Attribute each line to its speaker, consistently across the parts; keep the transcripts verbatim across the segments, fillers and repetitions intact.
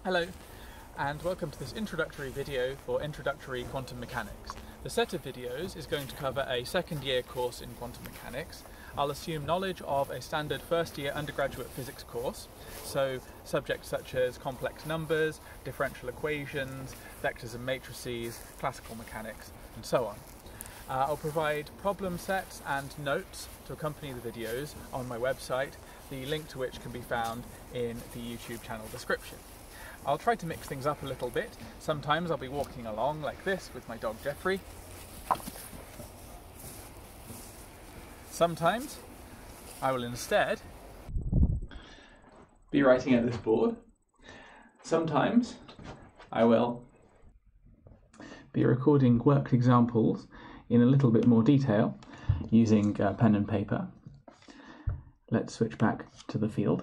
Speaker 1: Hello, and welcome to this introductory video for Introductory Quantum Mechanics. The set of videos is going to cover a second year course in quantum mechanics. I'll assume knowledge of a standard first year undergraduate physics course, so subjects such as complex numbers, differential equations, vectors and matrices, classical mechanics, and so on. Uh, I'll provide problem sets and notes to accompany the videos on my website, the link to which can be found in the YouTube channel description. I'll try to mix things up a little bit. Sometimes I'll be walking along like this with my dog Jeffrey. Sometimes I will instead be writing at this board. Sometimes I will be recording worked examples in a little bit more detail using uh, pen and paper. Let's switch back to the field.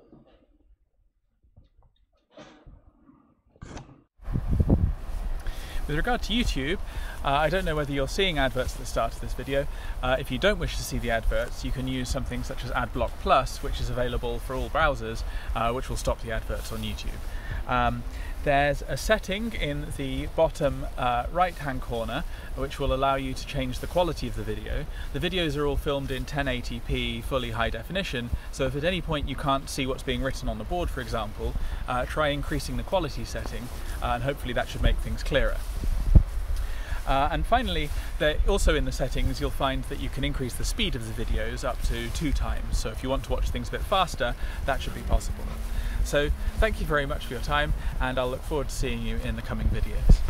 Speaker 1: With regard to YouTube, uh, I don't know whether you're seeing adverts at the start of this video. Uh, if you don't wish to see the adverts, you can use something such as AdBlock Plus, which is available for all browsers, uh, which will stop the adverts on YouTube. Um, there's a setting in the bottom uh, right-hand corner which will allow you to change the quality of the video. The videos are all filmed in ten eighty p fully high definition, so if at any point you can't see what's being written on the board, for example, uh, try increasing the quality setting, uh, and hopefully that should make things clearer. Uh, and finally, also in the settings you'll find that you can increase the speed of the videos up to two times, so if you want to watch things a bit faster, that should be possible. So thank you very much for your time, and I'll look forward to seeing you in the coming videos.